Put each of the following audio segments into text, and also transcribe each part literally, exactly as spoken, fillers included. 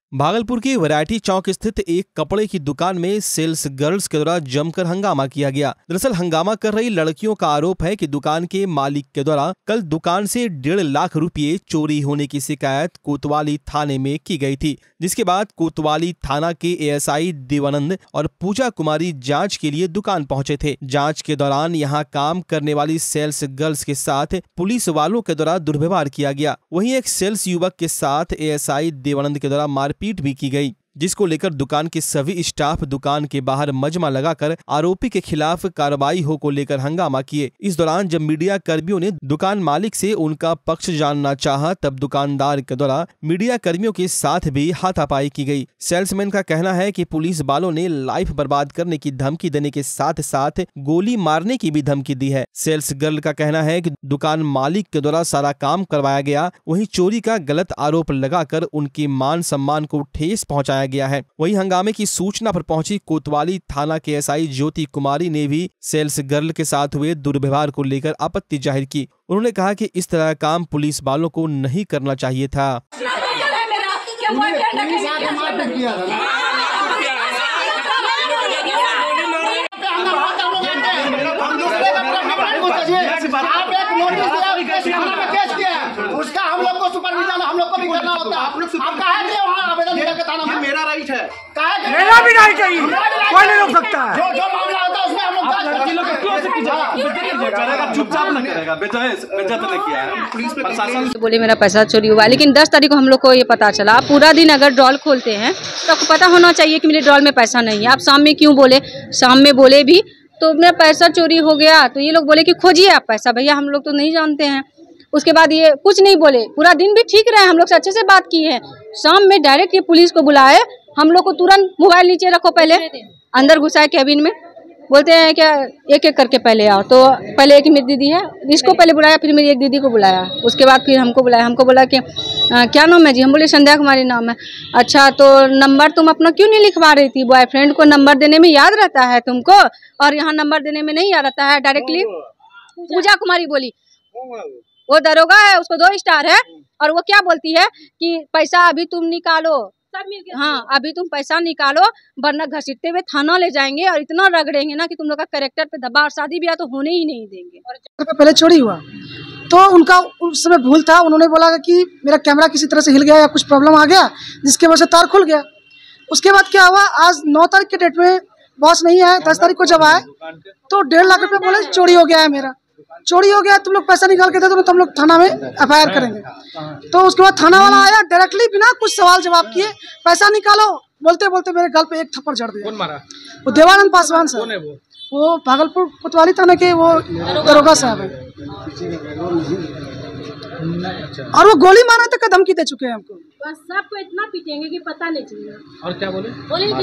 भागलपुर की वैरायटी चौक स्थित एक कपड़े की दुकान में सेल्स गर्ल्स के द्वारा जमकर हंगामा किया गया। दरअसल हंगामा कर रही लड़कियों का आरोप है कि दुकान के मालिक के द्वारा कल दुकान से डेढ़ लाख रुपए चोरी होने की शिकायत कोतवाली थाने में की गई थी, जिसके बाद कोतवाली थाना के एएसआई देवानंद और पूजा कुमारी जांच के लिए दुकान पहुंचे थे। जांच के दौरान यहां काम करने वाली सेल्स गर्ल्स के साथ पुलिस वालों के द्वारा दुर्व्यवहार किया गया। वहीं एक सेल्स युवक के साथ एएसआई देवानंद के द्वारा मारपीट भी की गई, जिसको लेकर दुकान के सभी स्टाफ दुकान के बाहर मजमा लगाकर आरोपी के खिलाफ कार्रवाई हो को लेकर हंगामा किए। इस दौरान जब मीडिया कर्मियों ने दुकान मालिक से उनका पक्ष जानना चाहा, तब दुकानदार के द्वारा मीडिया कर्मियों के साथ भी हाथापाई की गई। सेल्समैन का कहना है कि पुलिस वालों ने लाइफ बर्बाद करने की धमकी देने के साथ साथ गोली मारने की भी धमकी दी है। सेल्स गर्ल का कहना है कि दुकान मालिक के द्वारा सारा काम करवाया गया, वहीं चोरी का गलत आरोप लगाकर उनके मान सम्मान को ठेस पहुंचाया गया है। वहीं हंगामे की सूचना पर पहुंची कोतवाली थाना के एसआई ज्योति कुमारी ने भी सेल्स गर्ल के साथ हुए दुर्व्यवहार को लेकर आपत्ति जाहिर की। उन्होंने कहा कि इस तरह का काम पुलिस वालों को नहीं करना चाहिए था। उसका हम लोग को सुपरविजन हम लोग को भी करना होता है। आप काहे के वहाँ आवेदन लेकर थाना में? मेरा राइट है। काहे मेरा भी राइट है, कोई नहीं रोक सकता है। जो जो मामला होता है उसमें हम लोग लड़की लोग क्यों से करेगा, चुपचाप न करेगा, बेजायज बेइज्जत न किया है। पुलिस प्रशासन बोले मेरा पैसा चोरी हुआ, लेकिन दस तारीख को हम लोग को ये पता चला। आप पूरा दिन अगर ड्रॉल खोलते हैं तो आपको पता होना चाहिए कि मेरे ड्रॉल में पैसा नहीं है। आप शाम में क्यों बोले? शाम में बोले भी तो मेरा पैसा चोरी हो गया, तो ये लोग बोले कि खोजिए आप पैसा। भैया हम लोग तो नहीं जानते हैं। उसके बाद ये कुछ नहीं बोले, पूरा दिन भी ठीक रहे, हम लोग से अच्छे से बात किए हैं। शाम में डायरेक्ट ये पुलिस को बुलाए, हम लोग को तुरंत मोबाइल नीचे रखो, पहले अंदर घुसाए कैबिन में। बोलते हैं क्या एक एक करके पहले आओ, तो पहले एक मेरी दीदी है, इसको पहले बुलाया, फिर मेरी एक दीदी को बुलाया, उसके बाद फिर हमको बुलाया। हमको बोला कि आ, क्या नाम है जी? हम बोले संध्या कुमारी नाम है। अच्छा, तो नंबर तुम अपना क्यों नहीं लिखवा रही थी? बॉयफ्रेंड को नंबर देने में याद रहता है तुमको, और यहाँ नंबर देने में नहीं याद रहता है डायरेक्टली। पूजा कुमारी बोली, वो दरोगा है, उसको दो स्टार है, और वो क्या बोलती है कि पैसा अभी तुम निकालो, हाँ अभी तुम पैसा निकालो, वरना घसीटते हुए थाना ले जाएंगे और इतना रगड़ेंगे ना कि तुम लोग का कैरेक्टर पे धब्बा, और शादी ब्याह तो होने ही नहीं देंगे। और पहले चोरी हुआ तो उनका उस समय भूल था, उन्होंने बोला कि मेरा कैमरा किसी तरह से हिल गया या कुछ प्रॉब्लम आ गया, जिसके वजह से तार खुल गया। उसके बाद क्या हुआ, आज नौ तारीख के डेट में बॉस नहीं आए, दस तारीख को जब आए तो डेढ़ लाख रुपए बोले चोरी हो गया है, मेरा चोरी हो गया, तुम लोग पैसा निकाल के दे दो तो हम लोग थाना में एफ आई आर करेंगे। तो उसके बाद थाना वाला आया, डायरेक्टली बिना कुछ सवाल जवाब किए पैसा निकालो बोलते बोलते मेरे गल पे एक थप्पड़ जड़ दिया। कौन मारा? वो देवानंद पासवान सर। कौन है वो? वो भागलपुर कोतवाली थाने के वो दरोगा साहब है, और वो गोली मारने तक का धमकी दे चुके हैं हमको। बस सबको इतना पीटेंगे कि पता नहीं चलेगा। और क्या बोले?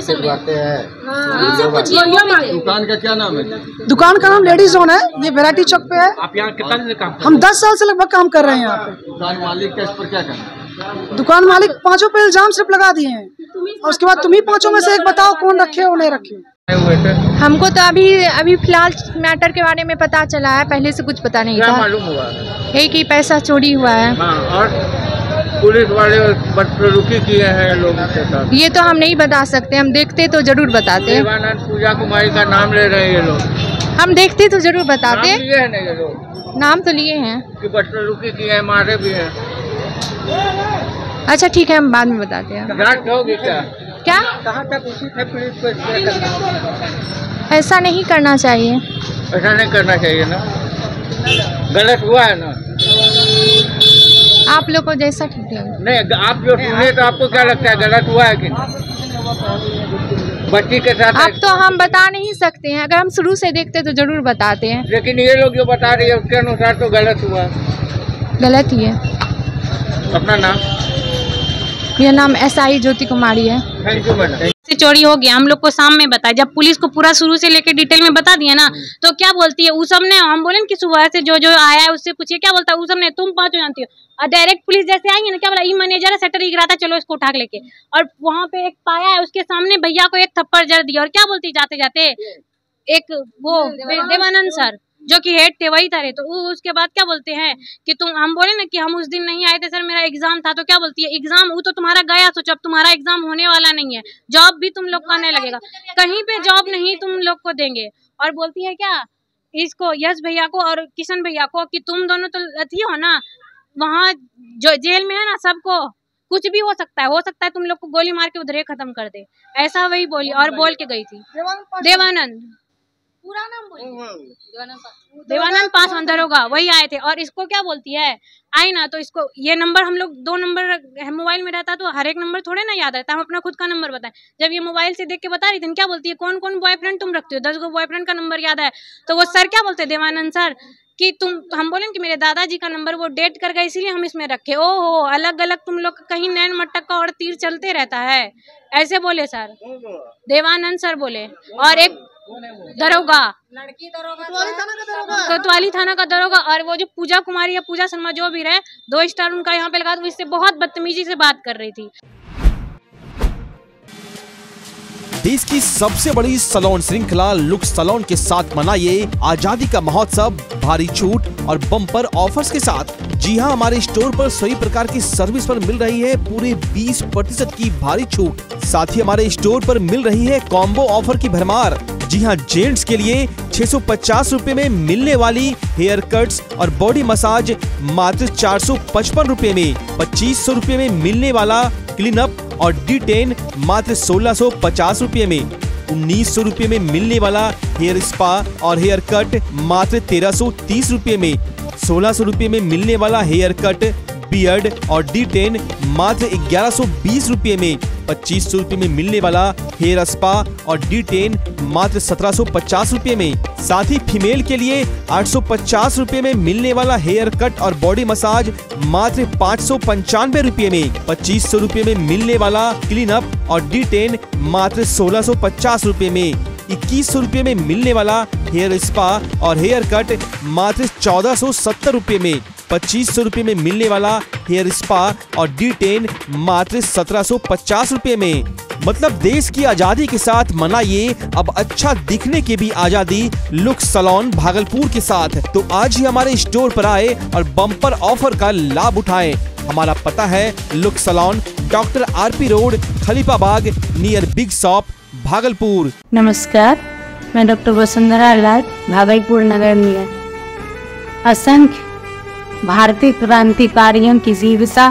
दुकान का क्या नाम है? दुकान का नाम लेडीज जोन है, ये वैरायटी चौक पे है। आप यहाँ कितना दिन से काम? हम दस साल से लगभग काम कर रहे हैं यहाँ पे। दुकान मालिक का इस पर क्या कहना? दुकान मालिक पांचों पे इल्जाम सिर्फ लगा दिए हैं, और उसके बाद तुम ही पांचों में से एक बताओ कौन रखे और नहीं रखे। हमको तो अभी अभी फिलहाल मैटर के बारे में पता चला है, पहले से कुछ पता नहीं था। मालूम हुआ है कि पैसा चोरी हुआ है। हाँ, और पुलिस वाले बदसलूकी किए हैं लोगों के साथ, ये तो हम नहीं बता सकते, हम देखते तो जरूर बताते। देवानंद पूजा कुमारी का नाम ले रहे हैं ये लोग, हम देखते तो जरूर बताते। नाम लिए हैं ना ये लोग? नाम तो लिए हैं कि बदसलूकी किए हैं, मारे भी हैं। अच्छा ठीक है, हम बाद में बताते हैं। जांच होगी क्या? क्या कहाँ तक उचित है पुलिस को इसमें करना? ऐसा नहीं करना चाहिए, ऐसा नहीं करना चाहिए ना, गलत हुआ है ना। आप लोग को जैसा ठीक है। नहीं, आप जो सुने तो आपको क्या लगता है, गलत हुआ है कि बच्ची के साथ? अब तो हम बता नहीं सकते हैं, अगर हम शुरू से देखते तो जरूर बताते हैं। लेकिन ये लोग जो बता रही है उसके अनुसार तो गलत हुआ। गलत ही है। अपना नाम? मेरा नाम एसआई ज्योति कुमारी है। Thank you madam. से चोरी हो गया, हम लोग को शाम में बताया। जब पुलिस को पूरा शुरू से लेके डिटेल में बता दिया ना, तो क्या बोलती है उस सबने, हम बोले कि सुबह से जो जो आया है उससे पूछिए, क्या बोलता है उस सबने, तुम पाँचों जानती हो। और डायरेक्ट पुलिस जैसे आई है ना, क्या बोला, ई मैनेजर है, शटर गिरा था, चलो इसको उठा लेके, और वहाँ पे एक पाया है, उसके सामने भैया को एक थप्पड़ जड़ दिया। और क्या बोलती जाते जाते, एक वो देवानंद सर जो कि हेड थे वही था। तो वो उसके बाद क्या बोलते हैं कि तुम, हम बोले ना कि हम उस दिन नहीं आए थे सर, मेरा एग्जाम था। तो क्या बोलती है, एग्जाम वो तो तुम्हारा गया, सोचो अब तुम्हारा एग्जाम होने वाला नहीं है, जॉब भी तुम लोग का नहीं लगेगा, कहीं पे जॉब नहीं तुम लोग को देंगे। और बोलती है क्या इसको, यश भैया को और किशन भैया को, कि तुम दोनों तो अथी हो ना, वहाँ जो जेल में है ना, सबको कुछ भी हो सकता है, हो सकता है तुम लोग को गोली मार के उधर खत्म कर दे, ऐसा वही बोली और बोल के गई थी। देवानंद, पूरा नाम बोली, देवानंद पासवान दरोगा, वही आए थे। और इसको क्या बोलती है, आई ना तो इसको ये नंबर, हम लोग दो नंबर मोबाइल में रहता तो हर एक नंबर थोड़े ना याद रहता, हम अपना खुद का नंबर बताएं। जब ये मोबाइल से देख के बता रही थी, क्या बोलती है, कौन कौन बॉयफ्रेंड तुम रखते हो, दस गो बॉयफ्रेंड का नंबर याद है। तो वो सर क्या बोलते हैं, देवानंद सर, कि तुम, हम बोले कि मेरे दादाजी का नंबर वो डेट कर गए इसीलिए हम इसमें रखे। ओ हो, अलग अलग तुम लोग कहीं नैन मटक का और तीर चलते रहता है, ऐसे बोले सर, देवानंद सर बोले। और एक दरोगा, लड़की दरोगा, कोतवाली थाना का दरोगा, और वो जो पूजा कुमारी या पूजा शर्मा जो भी रहे, दो स्टार उनका यहाँ पे लगा, तो इससे बहुत बदतमीजी से बात कर रही थी। देश की सबसे बड़ी सैलून श्रृंखला लुक्स सैलून के साथ मनाइए आजादी का महोत्सव भारी छूट और बम्पर ऑफर्स के साथ। जी हां, हमारे स्टोर पर सभी प्रकार की सर्विस पर मिल रही है पूरे बीस प्रतिशत की भारी छूट। साथ ही हमारे स्टोर पर मिल रही है कॉम्बो ऑफर की भरमार। जी हां, जेंट्स के लिए छह सौ पचास रूपए में मिलने वाली हेयर कट्स और बॉडी मसाज मात्र चार सौ पचपन रूपए में, पच्चीस सौ रूपए में मिलने वाला क्लीन अप और डी टेन मात्र सोलह सौ पचास रूपए में, उन्नीस सौ रूपए में मिलने वाला हेयर स्पा और हेयर कट मात्र तेरह सौ तीस रूपए में, सोलह सौ रूपए में मिलने वाला हेयर कट बियर्ड और डी टेन मात्र ग्यारह सौ बीस रूपए में, पच्चीस सौ रूपए में मिलने वाला हेयर स्पा और डी टेन मात्र सत्रह सौ पचास रूपए में। साथ ही फीमेल के लिए आठ सौ पचास रूपए में मिलने वाला हेयर कट और बॉडी मसाज मात्र पाँच सौ पंचानवे रूपए में, पच्चीस सौ रूपए में मिलने वाला क्लीन अप और डी टेन मात्र सोलह सौ पचास रूपए में, इक्कीस सौ रूपए में मिलने वाला हेयर स्पा और हेयर कट मात्र चौदह सौ सत्तर रूपए में, पच्चीस सौ रूपए में मिलने वाला हेयर स्पा और डी टेन मात्र सत्रह सौ पचास रूपए में। मतलब देश की आजादी के साथ मनाइए अब अच्छा दिखने की भी आजादी लुक्स सैलून भागलपुर के साथ। तो आज ही हमारे स्टोर पर आए और बम्पर ऑफर का लाभ उठाएं। हमारा पता है Looks salon, doctor RP road, Khalifabagh, near big shop, Bhagalpur. नमस्कार, मैं डॉक्टर वसुंधरा लाल, भागलपुर नगर निगम। असंख्य भारतीय क्रांतिकारियों की जीविका,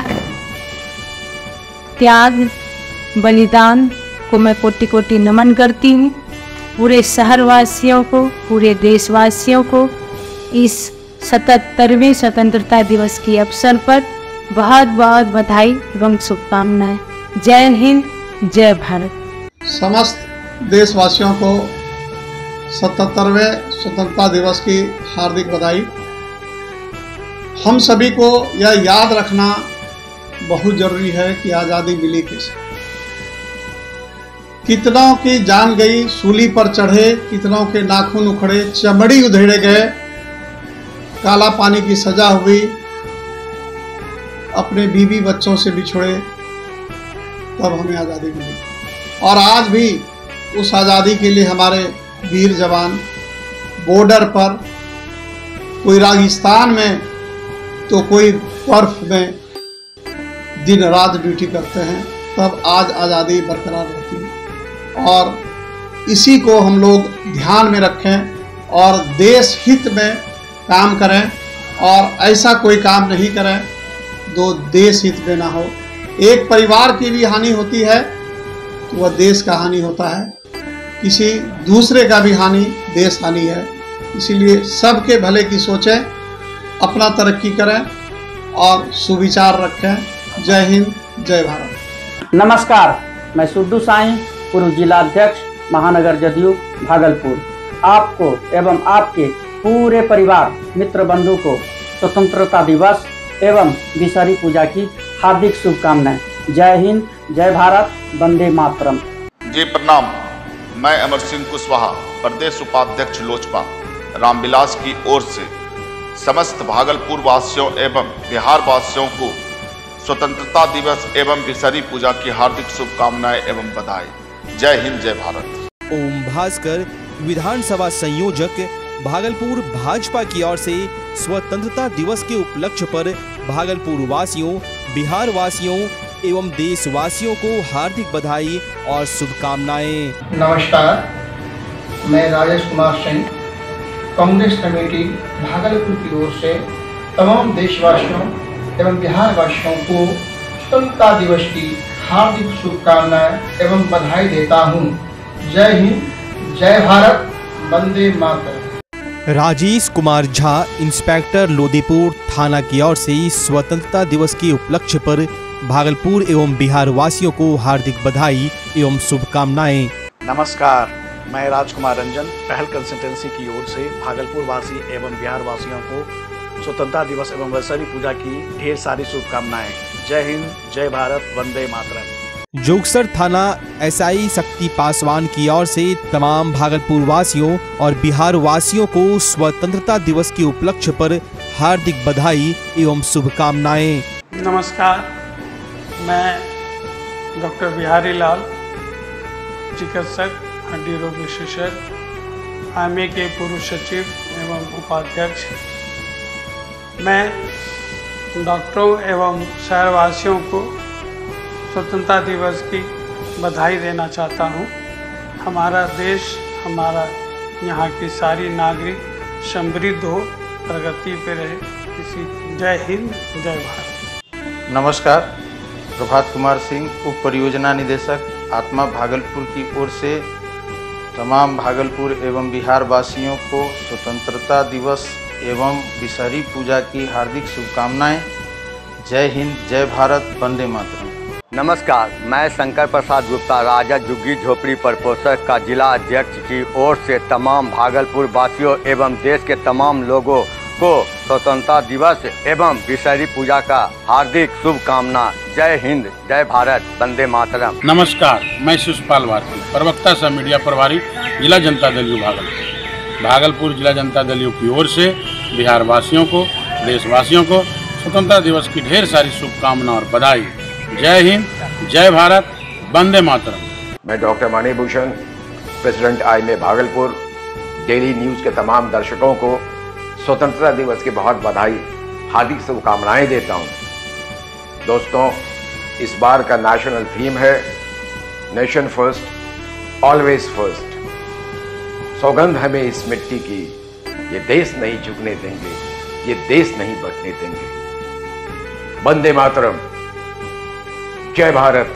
त्याग, बलिदान को मैं कोटि कोटि नमन करती हूँ। पूरे शहरवासियों को, पूरे देशवासियों को इस सतहत्तरवें स्वतंत्रता दिवस के अवसर पर बहुत बहुत बधाई एवं शुभकामनाएं। जय हिंद, जय भारत। समस्त देशवासियों को सतहत्तरवें स्वतंत्रता दिवस की हार्दिक बधाई। हम सभी को यह याद रखना बहुत जरूरी है कि आज़ादी मिली कैसे, कितनों की जान गई, सूली पर चढ़े, कितनों के नाखून उखड़े, चमड़ी उधेड़े गए, काला पानी की सजा हुई, अपने बीवी बच्चों से बिछड़े, तब हमें आज़ादी मिली। और आज भी उस आज़ादी के लिए हमारे वीर जवान बॉर्डर पर, कोई रेगिस्तान में तो कोई बर्फ में दिन रात ड्यूटी करते हैं, तब आज आज़ादी बरकरार रहती है। और इसी को हम लोग ध्यान में रखें और देश हित में काम करें, और ऐसा कोई काम नहीं करें जो देश हित में ना हो। एक परिवार की भी हानि होती है तो वह देश का हानि होता है, किसी दूसरे का भी हानि देश हानि है। इसीलिए सबके भले की सोचें, अपना तरक्की करें और सुविचार रखें। जय हिंद, जय भारत। नमस्कार, मैं सुड्डू साईं, पूर्व जिलाध्यक्ष महानगर जदयू भागलपुर, आपको एवं आपके पूरे परिवार मित्र बंधु को स्वतंत्रता दिवस एवं विसरी पूजा की हार्दिक शुभकामनाएं। जय हिंद, जय भारत, वंदे मातरम। जी प्रणाम, मैं अमर सिंह कुशवाहा, प्रदेश उपाध्यक्ष लोजपा रामविलास की ओर से समस्त भागलपुर वासियों एवं बिहार वासियों को स्वतंत्रता दिवस एवं विसरी पूजा की हार्दिक शुभकामनाएं एवं बधाई। जय हिंद, जय भारत। ओम भास्कर, विधानसभा संयोजक, भागलपुर भाजपा की ओर से स्वतंत्रता दिवस के उपलक्ष्य पर भागलपुर वासियों, बिहार वासियों एवं देशवासियों को हार्दिक बधाई और शुभकामनाएं। नमस्कार, मैं राजेश कुमार सिंह, कांग्रेस कमेटी भागलपुर की ओर से तमाम देशवासियों एवं बिहार वासियों को स्वतंत्रता दिवस की हार्दिक शुभकामनाएं एवं बधाई देता हूं। जय हिंद, जय भारत, वंदे मातरम। राजेश कुमार झा, इंस्पेक्टर लोदीपुर थाना की ओर से स्वतंत्रता दिवस के उपलक्ष्य पर भागलपुर एवं बिहार वासियों को हार्दिक बधाई एवं शुभकामनाएं। नमस्कार, मैं राजकुमार रंजन, पहल कंसल्टेंसी की ओर से भागलपुर वासी एवं बिहार वासियों को स्वतंत्रता दिवस एवं वैशाली पूजा की ढेर सारी शुभकामनाएं। जय हिंद, जय भारत, वंदे मातरम। जोगसर थाना एसआई शक्ति पासवान की ओर से तमाम भागलपुर वासियों और बिहार वासियों को स्वतंत्रता दिवस के उपलक्ष्य पर हार्दिक बधाई एवं शुभकामनाएं। नमस्कार, मैं डॉक्टर बिहारी लाल, चिकित्सक, हड्डी रोग विशेषज्ञ, आईएमए के पूर्व सचिव एवं उपाध्यक्ष। मैं डॉक्टरों एवं शहरवासियों को स्वतंत्रता दिवस की बधाई देना चाहता हूं। हमारा देश, हमारा यहाँ की सारी नागरिक समृद्ध हो, प्रगति पे रहे। इसी जय हिंद, जय भारत। नमस्कार, प्रभात कुमार सिंह, उप परियोजना निदेशक, आत्मा भागलपुर की ओर से तमाम भागलपुर एवं बिहार वासियों को स्वतंत्रता दिवस एवं विषहरी पूजा की हार्दिक शुभकामनाएं। जय हिंद, जय भारत, वंदे मातरम। नमस्कार, मैं शंकर प्रसाद गुप्ता, राजा झुग्गी झोपड़ी प्रपोषक का जिला अध्यक्ष की ओर से तमाम भागलपुर वासियों एवं देश के तमाम लोगों को स्वतंत्रता दिवस एवं विषहरी पूजा का हार्दिक शुभकामना। जय हिंद, जय भारत, वंदे मातरम। नमस्कार, मैं शिशुपाल भारती, प्रवक्ता सह मीडिया प्रभारी, जिला जनता दल यू भागलपुर। भागलपुर जिला जनता दल यू की ओर से बिहार वासियों को, देशवासियों को स्वतंत्रता दिवस की ढेर सारी शुभकामना और बधाई। जय हिंद, जय भारत, वंदे मातरम। मैं doctor Manibhushan, president IMA Bhagalpur, daily news के तमाम दर्शकों को स्वतंत्रता दिवस की बहुत बधाई, हार्दिक शुभकामनाएं देता हूं। दोस्तों, इस बार का नेशनल थीम है नेशन फर्स्ट, ऑलवेज फर्स्ट। सौगंध हमें इस मिट्टी की, ये देश नहीं झुकने देंगे, ये देश नहीं बटने देंगे। वंदे मातरम, जय भारत,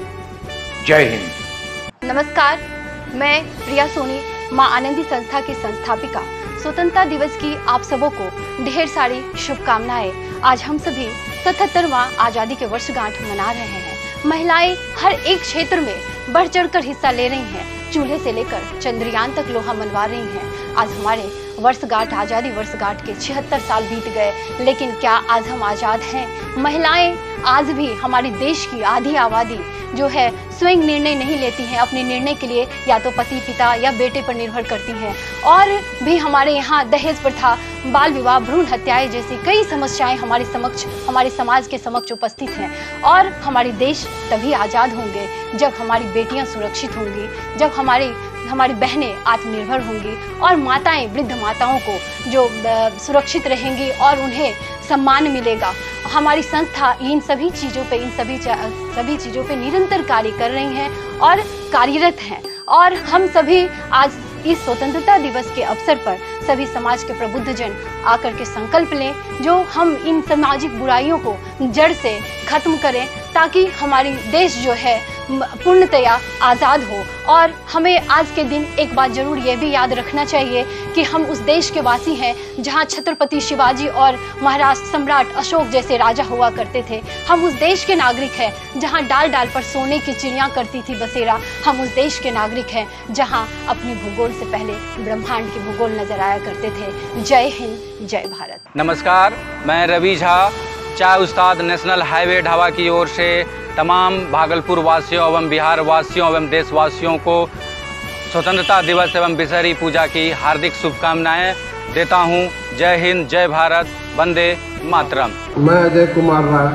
जय हिंद। नमस्कार, मैं प्रिया सोनी, मां आनंदी संस्था की संस्थापिका। स्वतंत्रता दिवस की आप सबों को ढेर सारी शुभकामनाएं। आज हम सभी सतहत्तरवां आजादी के वर्षगांठ मना रहे हैं। महिलाएं हर एक क्षेत्र में बढ़ चढ़कर हिस्सा ले रही हैं। चूल्हे से लेकर चंद्रयान तक लोहा मनवा रही हैं। आज हमारे वर्षगांठ, आज़ादी वर्षगांठ के छिहत्तर साल बीत गए, लेकिन क्या आज हम आज़ाद हैं? महिलाएं आज भी, हमारे देश की आधी आबादी जो है, स्वयं निर्णय नहीं लेती हैं। अपने निर्णय के लिए या तो पति, पिता या बेटे पर निर्भर करती हैं। और भी हमारे यहाँ दहेज प्रथा, बाल विवाह, भ्रूण हत्याएं जैसी कई समस्याएं हमारे समक्ष, हमारे समाज के समक्ष उपस्थित हैं। और हमारे देश तभी आज़ाद होंगे जब हमारी बेटियां सुरक्षित होंगी, जब हमारी हमारी बहनें आत्मनिर्भर होंगी और माताएं, वृद्ध माताओं को जो सुरक्षित रहेंगी और उन्हें सम्मान मिलेगा। हमारी संस्था इन सभी चीज़ों पे इन सभी सभी चीज़ों पे निरंतर कार्य कर रही हैं और कार्यरत हैं। और हम सभी आज इस स्वतंत्रता दिवस के अवसर पर सभी समाज के प्रबुद्ध जन आकर के संकल्प लें, जो हम इन सामाजिक बुराइयों को जड़ से खत्म करें, ताकि हमारी देश जो है पूर्णतया आज़ाद हो। और हमें आज के दिन एक बात जरूर ये भी याद रखना चाहिए कि हम उस देश के वासी हैं जहां छत्रपति शिवाजी और महाराज सम्राट अशोक जैसे राजा हुआ करते थे। हम उस देश के नागरिक हैं जहां डाल डाल पर सोने की चिड़िया करती थी बसेरा। हम उस देश के नागरिक हैं जहां अपनी भूगोल से पहले ब्रह्मांड की भूगोल नजर आया करते थे। जय हिंद, जय भारत। नमस्कार, मैं रवि झा, चाय उस्ताद नेशनल हाईवे ढाबा की ओर से तमाम भागलपुर वासियों एवं बिहार वासियों एवं देशवासियों को स्वतंत्रता दिवस एवं विषहरी पूजा की हार्दिक शुभकामनाएं देता हूं। जय हिंद, जय भारत, वंदे मातरम। मैं अजय कुमार राय,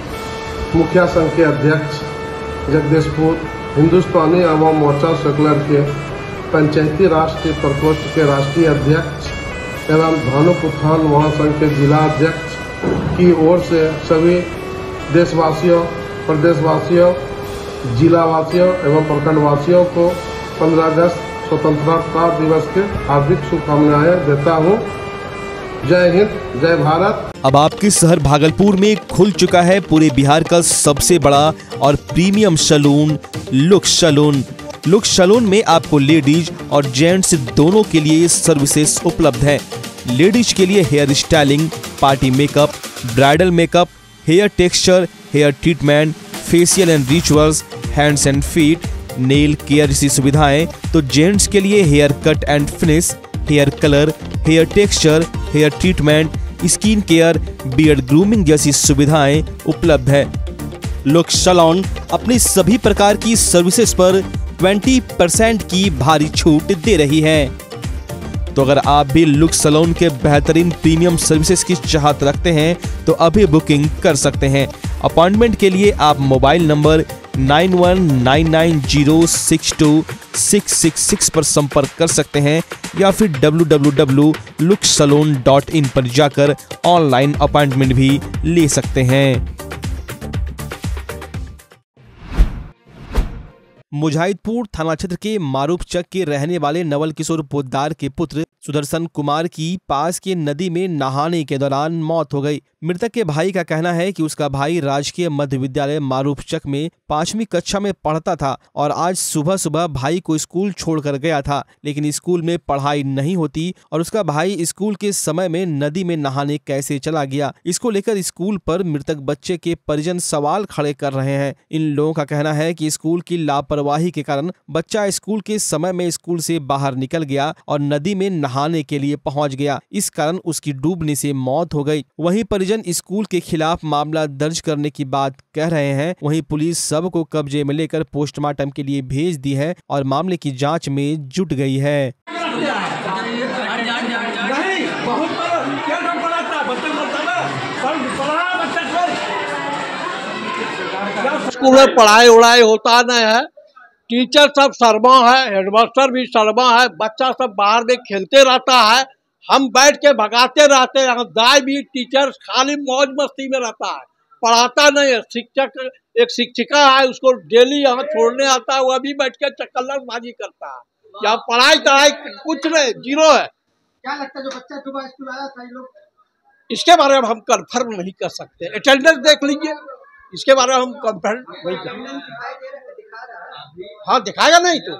मुखिया संघ के अध्यक्ष, जगदीशपुर, हिंदुस्तानी आवाम मोर्चा सेकुलर के पंचायती राष्ट्रीय प्रकोष्ठ के राष्ट्रीय अध्यक्ष एवं भानुक उत्थान महासंघ के जिला अध्यक्ष की ओर से सभी देशवासियों, प्रदेशवासियों, जिलावासियों एवं प्रखंडवासियों को पंद्रह अगस्त स्वतंत्रता दिवस की हार्दिक शुभकामनाएं देता हूं। जय हिंद, जय भारत। अब आपके शहर भागलपुर में खुल चुका है पूरे बिहार का सबसे बड़ा और premium salon Looks salon. Looks salon में आपको लेडीज और जेंट्स दोनों के लिए सर्विसेज उपलब्ध हैं। लेडीज के लिए hair styling, party makeup, bridal makeup, hair texture, hair treatment, facial and rituals, hands and feet, nail care जैसी सुविधाएं। तो जेंट्स के लिए hair cut and finish, hair colour, hair texture, hair treatment, skin care, beard grooming जैसी सुविधाएं उपलब्ध है। Looks salon अपनी सभी प्रकार की सर्विसेज पर बीस परसेंट की भारी छूट दे रही है। तो अगर आप भी लुक्स सैलून के बेहतरीन प्रीमियम सर्विसेज की चाहत रखते हैं तो अभी बुकिंग कर सकते हैं। अपॉइंटमेंट के लिए आप mobile number nine one nine nine zero six two six six six पर संपर्क कर सकते हैं या फिर W W W dot Looks salon dot in पर जाकर ऑनलाइन अपॉइंटमेंट भी ले सकते हैं। मुजाहिदपुर थाना क्षेत्र के मारूफचक के रहने वाले नवल किशोर पोद्दार के पुत्र सुदर्शन कुमार की पास के नदी में नहाने के दौरान मौत हो गई। मृतक के भाई का कहना है कि उसका भाई राजकीय मध्य विद्यालय मारूफचक में पांचवी कक्षा में पढ़ता था और आज सुबह सुबह भाई को स्कूल छोड़कर गया था, लेकिन स्कूल में पढ़ाई नहीं होती और उसका भाई स्कूल के समय में नदी में नहाने कैसे चला गया। इसको लेकर स्कूल पर मृतक बच्चे के परिजन सवाल खड़े कर रहे हैं। इन लोगों का कहना है कि स्कूल की लापरवाही के कारण बच्चा स्कूल के समय में स्कूल से बाहर निकल गया और नदी में नहाने के लिए पहुंच गया। इस कारण उसकी डूबने से मौत हो गई। वहीं परिजन स्कूल के खिलाफ मामला दर्ज करने की बात कह रहे हैं। वहीं पुलिस सब को कब्जे में लेकर पोस्टमार्टम के लिए भेज दी है और मामले की जांच में जुट गई है। स्कूल में पढ़ाई उड़ाई होता नहीं है, टीचर सब शर्मा है, हेडमास्टर भी शर्मा है, बच्चा सब बाहर में खेलते रहता है, हम बैठ के भगाते रहते हैं। दाई भी टीचर खाली मौज मस्ती में रहता है, पढ़ाता नहीं है। शिक्षक एक शिक्षिका है, उसको डेली यहाँ छोड़ने आता है, वह भी बैठ के चक्करबाजी करता है। यहाँ पढ़ाई तढ़ाई कुछ नहीं, जीरो है। क्या लगता है जो बच्चा सुबह स्कूल आया था, लोग इसके बारे में हम कंफर्म नहीं कर सकते। अटेंडेंस देख लीजिए, इसके बारे में हम कंफर्म नहीं कर। हाँ दिखाएगा नहीं तो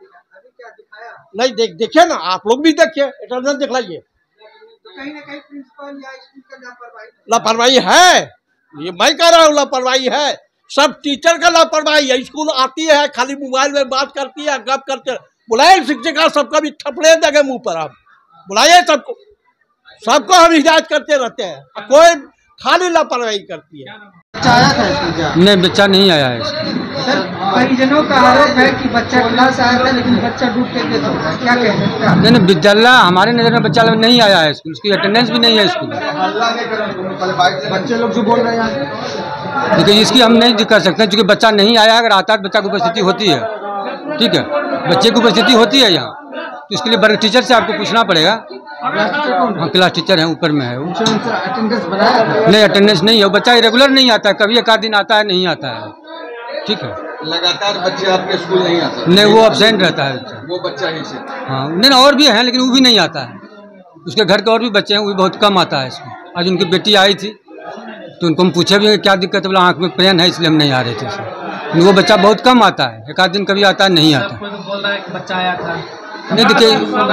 नहीं देख देखिए ना, आप लोग भी देखिए, अटेंडेंस दिखलाइए। तो कहीं ना कहीं प्रिंसिपल या स्कूल का लापरवाही लापरवाही है, ये मैं कह रहा हूँ लापरवाही है। सब टीचर का लापरवाही है। स्कूल आती है खाली मोबाइल में बात करती है, गप करते। बुलाए शिक्षिका सबका भी थपड़े देंगे मुंह पर। आप बुलाइए सबको, सबको हम हिदायत करते रहते हैं, कोई खाली लापरवाही करती है। बच्चा आया था स्कूल? नहीं, बच्चा नहीं आया है। सर परिजनों का आरोप है कि बच्चा क्लास आया था लेकिन बच्चा डूब के डेथ हो गया, क्या कहते हैं? नहीं नहीं, विद्यालय हमारे नजर में बच्चा नहीं आया है स्कूल, उसकी अटेंडेंस भी नहीं है स्कूल। बच्चे लोग जो बोल रहे हैं, लेकिन इसकी हम नहीं कर सकते क्योंकि बच्चा नहीं आया। अगर आता है बच्चा की उपस्थिति होती है, ठीक है, बच्चे की उपस्थिति होती है यहाँ, तो इसके लिए वर्ग टीचर से आपको पूछना पड़ेगा। हाँ क्लास टीचर है, ऊपर में है। अटेंडेंस बनाया नहीं, अटेंडेंस नहीं है, बच्चा रेगुलर नहीं आता है, कभी एक आध दिन आता है, नहीं आता है, ठीक है। लगातार बच्चे आपके स्कूल नहीं आते? नहीं, वो एब्सेंट रहता है वो बच्चा ही से। हाँ नहीं, और भी है लेकिन वो भी नहीं आता है। उसके घर के और भी बच्चे हैं, वो भी बहुत कम आता है इसमें। आज उनकी बेटी आई थी तो उनको हम पूछे भी क्या दिक्कत है, बोला आँख में पेन है इसलिए हम नहीं आ रहे थे। वो बच्चा बहुत कम आता है, एक आध दिन कभी आता है, नहीं आता। बोल रहा है कि बच्चा आया था, नहीं देखिए,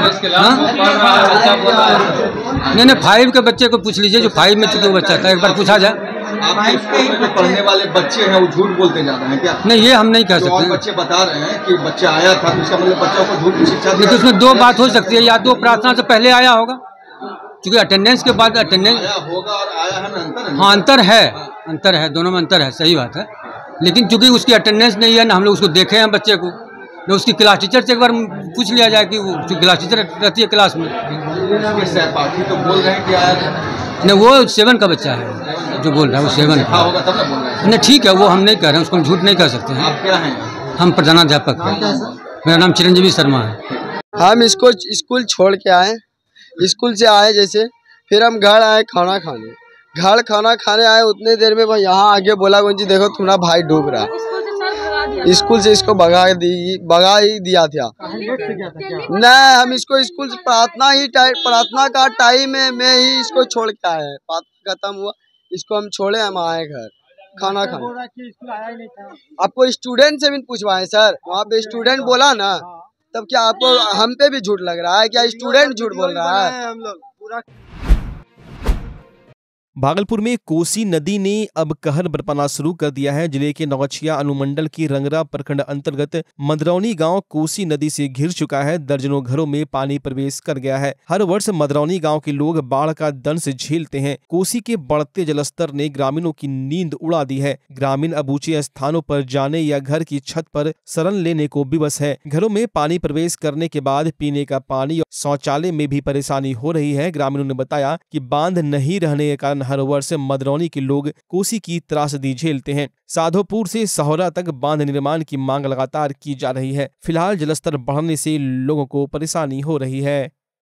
नहीं नहीं, फाइव के बच्चे को पूछ लीजिए, जो फाइव में चुके वो बच्चा था, एक बार पूछा जाए। आपके स्कूल में जो पढ़ने वाले बच्चे हैं वो झूठ बोलते जा रहे हैं क्या? नहीं, ये हम नहीं कह सकते। और बच्चे बता रहे हैं कि बच्चा आया था, तो इसका मतलब बच्चों को झूठ की शिक्षा। देखिए उसमें दो बात हो सकती है, या तो प्रार्थना से पहले आया होगा, क्योंकि अटेंडेंस के बाद अटेंडेंस होगा और आया है ना, अंतर है। हाँ अंतर है, अंतर है, दोनों में अंतर है, सही बात है। लेकिन चूंकि उसकी अटेंडेंस नहीं है ना, हम लोग उसको देखे हैं बच्चे को, ना उसकी क्लास टीचर से एक बार पूछ लिया जाए कि वो क्लास टीचर रहती है क्लास में। सहपाठी तो बोल रहे हैं कि आया था। नहीं, वो सेवन का बच्चा है जो बोल रहा है, वो सेवन का होगा तब ना बोल रहे हैं। नहीं ठीक है, वो हम नहीं कह रहे हैं, उसको हम झूठ नहीं कह सकते हैं। आप क्या हैं? हम प्रधानाध्यापक हैं। मेरा नाम चिरंजीवी शर्मा है। हम इसको स्कूल छोड़ के आए, स्कूल से आए जैसे, फिर हम घर आए खाना खाने, घर खाना खाने आए उतने देर में यहाँ आगे बोला गुंजी देखो तुम्हारा भाई डूब रहा है। स्कूल से इसको भगा दी भगा ही दिया था। नहीं, हम इसको स्कूल से प्रार्थना ही प्रार्थना का टाइम में मैं ही इसको छोड़ के आए हैं। प्रार्थना खत्म हुआ, इसको हम छोड़े, हम आए घर खाना खाने। आपको स्टूडेंट से भी पूछवाए सर, वहाँ पे स्टूडेंट बोला ना, तब क्या आपको हम पे भी झूठ लग रहा है? क्या स्टूडेंट झूठ बोल रहा है? हम लोग पूरा भागलपुर में कोसी नदी ने अब कहर बरपाना शुरू कर दिया है। जिले के नौगछिया अनुमंडल की रंगरा प्रखंड अंतर्गत मदरौनी गांव कोसी नदी से घिर चुका है। दर्जनों घरों में पानी प्रवेश कर गया है। हर वर्ष मदरौनी गांव के लोग बाढ़ का दंश झेलते हैं। कोसी के बढ़ते जलस्तर ने ग्रामीणों की नींद उड़ा दी है। ग्रामीण अब ऊंचे स्थानों पर जाने या घर की छत पर शरण लेने को विवश है। घरों में पानी प्रवेश करने के बाद पीने का पानी और शौचालय में भी परेशानी हो रही है। ग्रामीणों ने बताया कि बांध नहीं रहने के कारण हर वर्ष मदरौनी के लोग कोसी की त्रासदी झेलते हैं। साधोपुर से सहोरा तक बांध निर्माण की मांग लगातार की जा रही है। फिलहाल जलस्तर बढ़ने से लोगों को परेशानी हो रही है।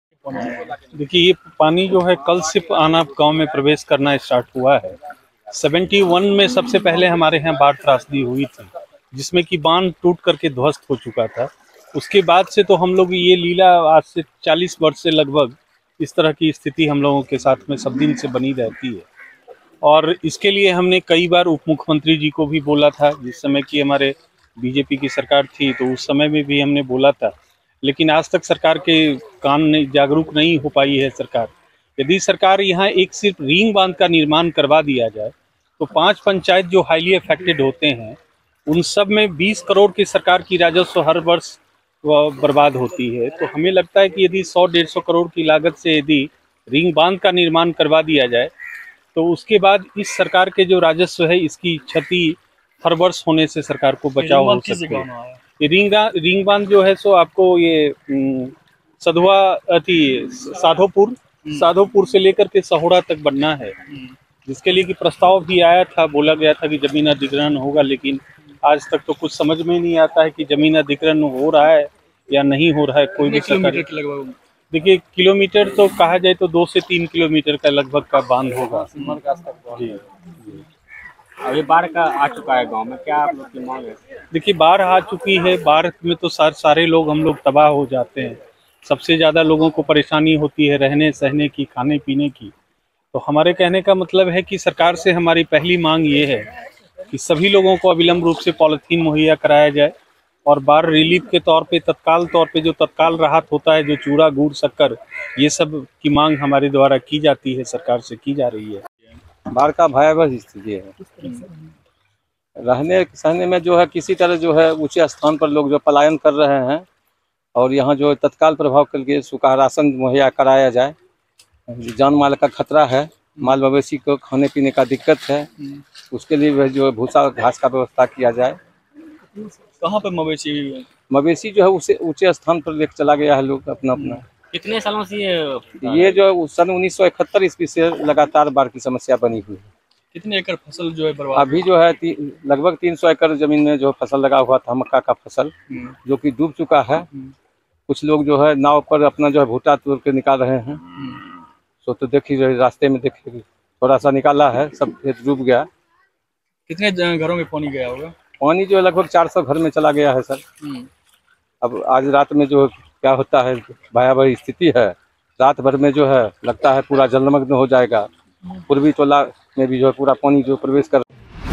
देखिए, ये पानी जो है कल से आना गांव में प्रवेश करना स्टार्ट हुआ है। इकहत्तर में सबसे पहले हमारे यहाँ बाढ़ त्रासदी हुई थी, जिसमें कि बांध टूट करके ध्वस्त हो चुका था। उसके बाद से तो हम लोग ये लीला आज से चालीस वर्ष से लगभग इस तरह की स्थिति हम लोगों के साथ में सब दिन से बनी रहती है। और इसके लिए हमने कई बार उप मुख्यमंत्री जी को भी बोला था, जिस समय की हमारे बीजेपी की सरकार थी, तो उस समय में भी हमने बोला था, लेकिन आज तक सरकार के कान नहीं जागरूक नहीं हो पाई है सरकार। यदि सरकार यहाँ एक सिर्फ रिंग बांध का निर्माण करवा दिया जाए तो पांच पंचायत जो हाईली अफेक्टेड होते हैं उन सब में बीस करोड़ की सरकार की राजस्व हर वर्ष बर्बाद होती है। तो हमें लगता है कि यदि सौ डेढ़ सौ करोड़ की लागत से यदि रिंग बांध का निर्माण करवा दिया जाए तो उसके बाद इस सरकार के जो राजस्व है इसकी क्षति हर वर्ष होने से सरकार को बचाव हो सकती है। ये रिंग रिंग बांध जो है सो आपको ये सधुआ अति साधोपुर साधोपुर से लेकर के सहोरा तक बनना है, जिसके लिए कि प्रस्ताव भी आया था। बोला गया था कि जमीन अधिग्रहण होगा, लेकिन आज तक तो कुछ समझ में नहीं आता है कि जमीन अधिग्रहण हो रहा है या नहीं हो रहा है। कोई भी सरकार देखिए, किलोमीटर तो कहा जाए तो दो से तीन किलोमीटर का लगभग का बांध होगा। जी, अभी बाढ़ का आ चुका है गांव में, क्या आप लोग की मांग है? देखिए, बाढ़ आ चुकी है। बाढ़ में तो सार, सारे लोग हम लोग तबाह हो जाते हैं। सबसे ज़्यादा लोगों को परेशानी होती है रहने सहने की, खाने पीने की। तो हमारे कहने का मतलब है कि सरकार से हमारी पहली मांग ये है कि सभी लोगों को अविलंब रूप से पॉलीथीन मुहैया कराया जाए और बाढ़ रिलीफ के तौर पे तत्काल तौर पे जो तत्काल राहत होता है, जो चूड़ा गुड़ शक्कर, ये सब की मांग हमारे द्वारा की जाती है, सरकार से की जा रही है। बाढ़ का भयावह स्थिति है। रहने सहने में जो है किसी तरह जो है ऊंचे स्थान पर लोग जो पलायन कर रहे हैं और यहाँ जो तत्काल प्रभाव करके सूखा राशन मुहैया कराया जाए। जान माल का खतरा है, माल मवेशी को खाने पीने का दिक्कत है, उसके लिए जो भूसा घास का व्यवस्था किया जाए। कहाँ पे मवेशी मवेशी जो है उसे ऊंचे स्थान पर लेकर चला गया है लोग अपना अपना। कितने सालों से ये ये जो सन उन्नीस सौ इकहत्तर ईस्वी से लगातार बाढ़ की समस्या बनी हुई है। कितने एकड़ फसल जो है बर्बाद? अभी जो है ती, लगभग तीन सौ एकड़ जमीन में जो फसल लगा हुआ था मक्का का फसल, जो कि डूब चुका है। कुछ लोग जो है नाव पर अपना जो है भुट्टा तोड़ के निकाल रहे हैं। सो तो देखी रास्ते में देखिए थोड़ा सा निकाला है, सब डूब गया। कितने घरों में पानी गया होगा? पानी जो है लगभग चार सौ घर में चला गया है सर। अब आज रात में जो क्या होता है, भयावह स्थिति है। रात भर में जो है लगता है पूरा जलमग्न हो जाएगा। पूर्वी टोला में भी जो है पूरा पानी जो प्रवेश कर।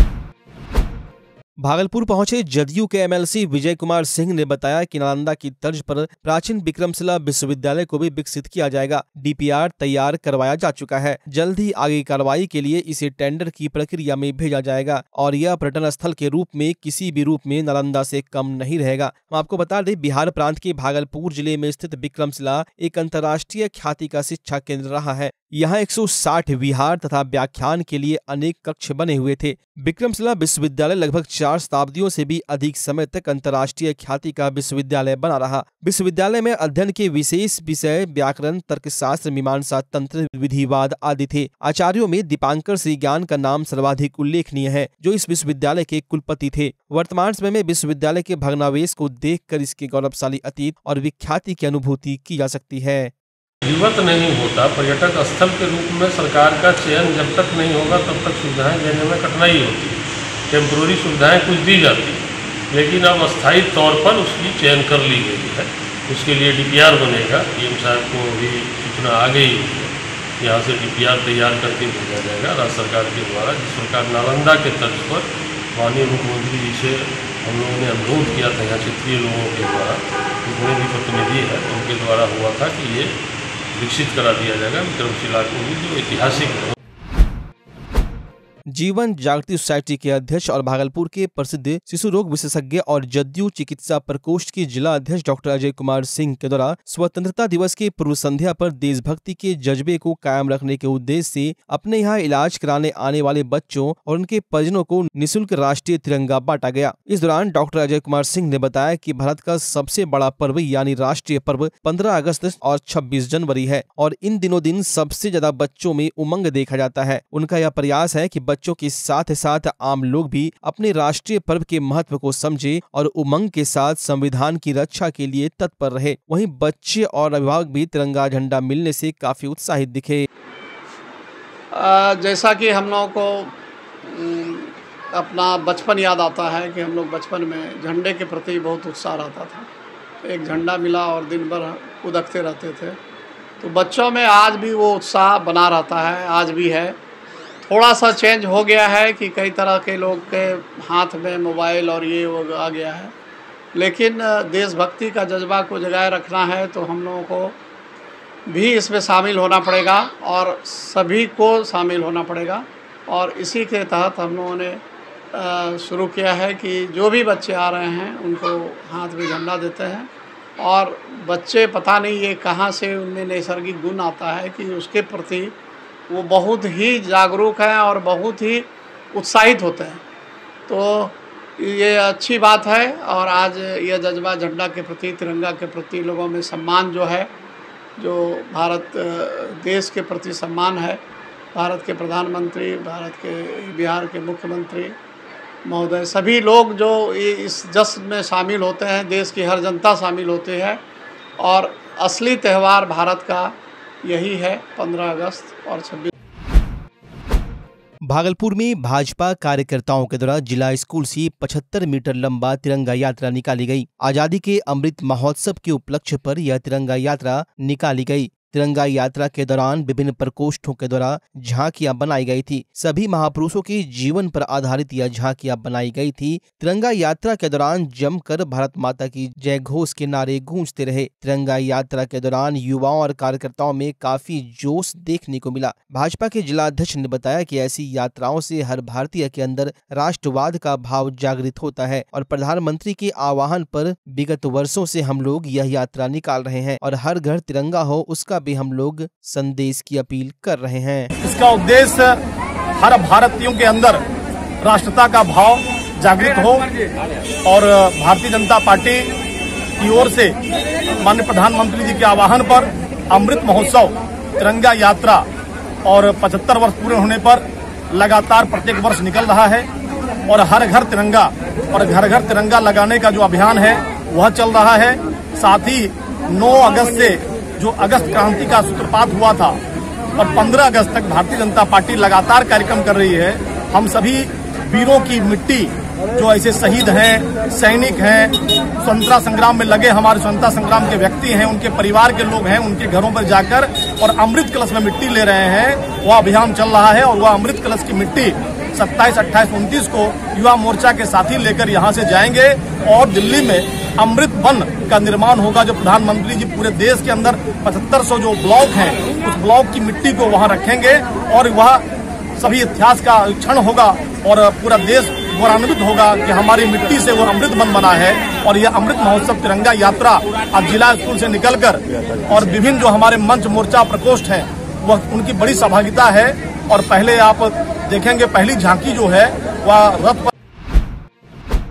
भागलपुर पहुंचे जदयू के एमएलसी विजय कुमार सिंह ने बताया कि नालंदा की तर्ज पर प्राचीन विक्रमशिला विश्वविद्यालय को भी विकसित किया जाएगा। डीपीआर तैयार करवाया जा चुका है। जल्द ही आगे कार्रवाई के लिए इसे टेंडर की प्रक्रिया में भेजा जाएगा और यह पर्यटन स्थल के रूप में किसी भी रूप में नालंदा से कम नहीं रहेगा। हम आपको बता दें, बिहार प्रांत के भागलपुर जिले में स्थित विक्रमशिला एक अंतर्राष्ट्रीय ख्याति का शिक्षा केंद्र रहा है। यहाँ एक सौ साठ विहार तथा व्याख्यान के लिए अनेक कक्ष बने हुए थे। विक्रमशिला विश्वविद्यालय लगभग चार शताब्दियों से भी अधिक समय तक अंतर्राष्ट्रीय ख्याति का विश्वविद्यालय बना रहा। विश्वविद्यालय में अध्ययन के विशेष विषय व्याकरण, तर्कशास्त्र, मीमांसा तंत्र, विधिवाद आदि थे। आचार्यों में दीपांकर श्री ज्ञान का नाम सर्वाधिक उल्लेखनीय है, जो इस विश्वविद्यालय के कुलपति थे। वर्तमान समय में विश्वविद्यालय के भग्नावशेष को देखकर इसके गौरवशाली अतीत और विख्याति की अनुभूति की जा सकती है। जीवित नहीं होता, पर्यटक स्थल के रूप में सरकार का चयन जब तक नहीं होगा तब तक सुविधाएं देने में कठिनाई होती है। टेम्प्रोरी सुविधाएं कुछ दी जाती हैं, लेकिन अब अस्थायी तौर पर उसकी चयन कर ली गई है। उसके लिए डी पी आर बनेगा। डी एम साहब को भी सूचना आ गई है, यहाँ से डी पी आर तैयार करके भेजा जाएगा राज्य सरकार के द्वारा। जिस प्रकार नालंदा के तर्ज पर माननीय मुख्यमंत्री जी से हम लोगों ने अनुरोध किया था, यहाँ क्षेत्रीय लोगों के द्वारा, जितने भी प्रतिनिधि हैं उनके द्वारा हुआ था कि ये विकसित करा दिया जाएगा विक्रमशिला को भी, जो ऐतिहासिक है। जीवन जागृति सोसाइटी के अध्यक्ष और भागलपुर के प्रसिद्ध शिशु रोग विशेषज्ञ और जदयू चिकित्सा प्रकोष्ठ के जिला अध्यक्ष डॉक्टर अजय कुमार सिंह के द्वारा स्वतंत्रता दिवस के पूर्व संध्या पर देशभक्ति के जज्बे को कायम रखने के उद्देश्य से अपने यहाँ इलाज कराने आने वाले बच्चों और उनके परिजनों को निःशुल्क राष्ट्रीय तिरंगा बांटा गया। इस दौरान डॉक्टर अजय कुमार सिंह ने बताया कि भारत का सबसे बड़ा पर्व यानी राष्ट्रीय पर्व पंद्रह अगस्त और छब्बीस जनवरी है और इन दिनों दिन सबसे ज्यादा बच्चों में उमंग देखा जाता है। उनका यह प्रयास है कि बच्चों के साथ साथ आम लोग भी अपने राष्ट्रीय पर्व के महत्व को समझे और उमंग के साथ संविधान की रक्षा के लिए तत्पर रहे। वहीं बच्चे और अभिभावक भी तिरंगा झंडा मिलने से काफी उत्साहित दिखे। जैसा कि हम लोगों को अपना बचपन याद आता है कि हम लोग बचपन में झंडे के प्रति बहुत उत्साह रहता था। एक झंडा मिला और दिन भर उदकते रहते थे, तो बच्चों में आज भी वो उत्साह बना रहता है, आज भी है। थोड़ा सा चेंज हो गया है कि कई तरह के लोग के हाथ में मोबाइल और ये वो आ गया है, लेकिन देशभक्ति का जज्बा को जगाए रखना है तो हम लोगों को भी इसमें शामिल होना पड़ेगा और सभी को शामिल होना पड़ेगा। और इसी के तहत हम लोगों ने शुरू किया है कि जो भी बच्चे आ रहे हैं उनको हाथ में झंडा देते हैं और बच्चे पता नहीं ये कहाँ से उनमें नैसर्गिक गुण आता है कि उसके प्रति वो बहुत ही जागरूक हैं और बहुत ही उत्साहित होते हैं। तो ये अच्छी बात है और आज ये जज्बा झंडा के प्रति, तिरंगा के प्रति लोगों में सम्मान जो है, जो भारत देश के प्रति सम्मान है, भारत के प्रधानमंत्री, भारत के बिहार के मुख्यमंत्री महोदय, सभी लोग जो इस जश्न में शामिल होते हैं, देश की हर जनता शामिल होती है और असली त्यौहार भारत का यही है पंद्रह अगस्त और छब्बीस। भागलपुर में भाजपा कार्यकर्ताओं के द्वारा जिला स्कूल से पचहत्तर मीटर लंबा तिरंगा यात्रा निकाली गई। आजादी के अमृत महोत्सव के उपलक्ष्य पर यह तिरंगा यात्रा निकाली गई। तिरंगा यात्रा के दौरान विभिन्न प्रकोष्ठों के द्वारा झांकियां बनाई गई थी। सभी महापुरुषों के जीवन पर आधारित यह झांकियां बनाई गई थी। तिरंगा यात्रा के दौरान जमकर भारत माता की जय घोष के नारे गूंजते रहे। तिरंगा यात्रा के दौरान युवाओं और कार्यकर्ताओं में काफी जोश देखने को मिला। भाजपा के जिला अध्यक्ष ने बताया कि ऐसी यात्राओं से हर भारतीय के अंदर राष्ट्रवाद का भाव जागृत होता है और प्रधानमंत्री के आह्वान पर विगत वर्षों से हम लोग यह यात्रा निकाल रहे हैं और हर घर तिरंगा हो उसका भी हम लोग संदेश की अपील कर रहे हैं। इसका उद्देश्य हर भारतीयों के अंदर राष्ट्रता का भाव जागृत हो और भारतीय जनता पार्टी की ओर से माननीय प्रधानमंत्री जी के आह्वान पर अमृत महोत्सव तिरंगा यात्रा और पचहत्तर वर्ष पूरे होने पर लगातार प्रत्येक वर्ष निकल रहा है और हर घर तिरंगा और घर घर तिरंगा लगाने का जो अभियान है वह चल रहा है। साथ ही नौ अगस्त से जो अगस्त क्रांति का सूत्रपात हुआ था और पंद्रह अगस्त तक भारतीय जनता पार्टी लगातार कार्यक्रम कर रही है। हम सभी वीरों की मिट्टी जो ऐसे शहीद हैं, सैनिक हैं, स्वतंत्रता संग्राम में लगे हमारे स्वतंत्रता संग्राम के व्यक्ति हैं, उनके परिवार के लोग हैं, उनके घरों पर जाकर और अमृत कलश में मिट्टी ले रहे हैं। वह अभियान चल रहा है और वह अमृत कलश की मिट्टी सत्ताईस अट्ठाईस उनतीस को युवा मोर्चा के साथी लेकर यहाँ से जाएंगे और दिल्ली में अमृत वन का निर्माण होगा। जो प्रधानमंत्री जी पूरे देश के अंदर पचहत्तर सौ जो ब्लॉक हैं उस ब्लॉक की मिट्टी को वहाँ रखेंगे और वह सभी इतिहास का क्षण होगा और पूरा देश गौरवान्वित होगा कि हमारी मिट्टी से वो अमृत वन बना है। और यह अमृत महोत्सव तिरंगा यात्रा आज जिला स्कूल से निकलकर और विभिन्न जो हमारे मंच मोर्चा प्रकोष्ठ हैं वह उनकी बड़ी सहभागिता है। और पहले आप देखेंगे पहली झांकी जो है वह रथ पर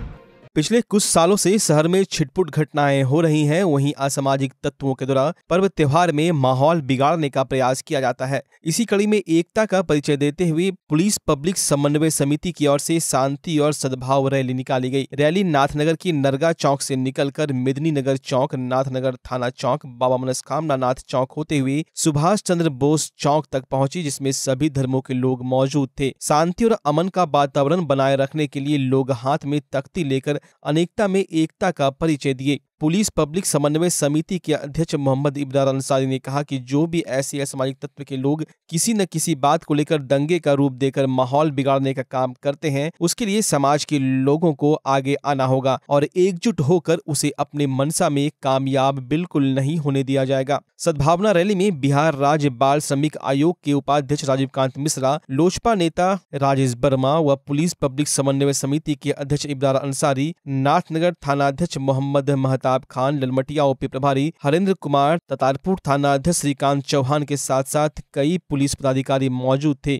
पिछले कुछ सालों से शहर में छिटपुट घटनाएं हो रही हैं, वहीं असामाजिक तत्वों के द्वारा पर्व त्योहार में माहौल बिगाड़ने का प्रयास किया जाता है। इसी कड़ी में एकता का परिचय देते हुए पुलिस पब्लिक समन्वय समिति की ओर से शांति और सद्भाव रैली निकाली गई। रैली नाथनगर की नरगा चौक से निकलकर मेदिनी नगर चौक, नाथनगर थाना चौक, बाबा मनस्कामना नाथ चौक होते हुए सुभाष चंद्र बोस चौक तक पहुंची, जिसमें सभी धर्मों के लोग मौजूद थे। शांति और अमन का वातावरण बनाए रखने के लिए लोग हाथ में तख्ती लेकर अनेकता में एकता का परिचय दिए। पुलिस पब्लिक समन्वय समिति के अध्यक्ष मोहम्मद इब्रार अंसारी ने कहा कि जो भी ऐसे असामाजिक तत्व के लोग किसी न किसी बात को लेकर दंगे का रूप देकर माहौल बिगाड़ने का काम करते हैं, उसके लिए समाज के लोगों को आगे आना होगा और एकजुट होकर उसे अपने मनसा में कामयाब बिल्कुल नहीं होने दिया जाएगा। सद्भावना रैली में बिहार राज्य बाल श्रमिक आयोग के उपाध्यक्ष राजीव कांत मिश्रा, लोजपा नेता राजेश वर्मा व पुलिस पब्लिक समन्वय समिति के अध्यक्ष इब्रार अंसारी, नाथनगर थानाध्यक्ष मोहम्मद महताब खान, ललमटिया ओपी प्रभारी हरेंद्र कुमार, ततारपुर थाना अध्यक्ष श्रीकांत चौहान के साथ साथ कई पुलिस पदाधिकारी मौजूद थे।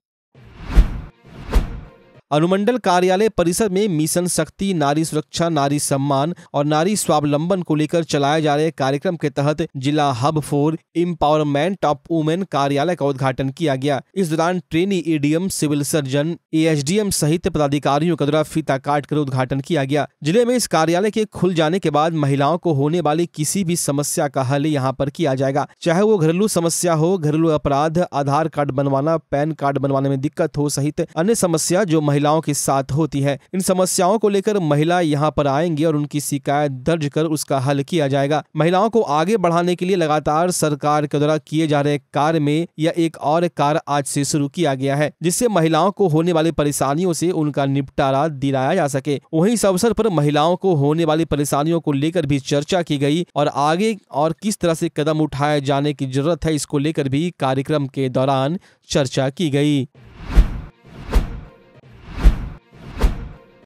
अनुमंडल कार्यालय परिसर में मिशन शक्ति, नारी सुरक्षा, नारी सम्मान और नारी स्वावलंबन को लेकर चलाए जा रहे कार्यक्रम के तहत जिला hub for empowerment of women कार्यालय का उद्घाटन किया गया। इस दौरान trainee ADM, civil surgeon, ASDM सहित पदाधिकारियों के द्वारा फीता काट कर उद्घाटन किया गया। जिले में इस कार्यालय के खुल जाने के बाद महिलाओं को होने वाली किसी भी समस्या का हल यहाँ पर किया जाएगा, चाहे वो घरेलू समस्या हो, घरेलू अपराध, आधार कार्ड बनवाना, पैन कार्ड बनवाने में दिक्कत हो सहित अन्य समस्या जो महिलाओं के साथ होती है। इन समस्याओं को लेकर महिला यहाँ पर आएंगी और उनकी शिकायत दर्ज कर उसका हल किया जाएगा। महिलाओं को आगे बढ़ाने के लिए लगातार सरकार के द्वारा किए जा रहे कार्य में यह एक और कार्य आज से शुरू किया गया है, जिससे महिलाओं को होने वाली परेशानियों से उनका निपटारा दिलाया जा सके। वहीं इस अवसर पर महिलाओं को होने वाली परेशानियों को लेकर भी चर्चा की गई और आगे और किस तरह से कदम उठाए जाने की जरूरत है, इसको लेकर भी कार्यक्रम के दौरान चर्चा की गई।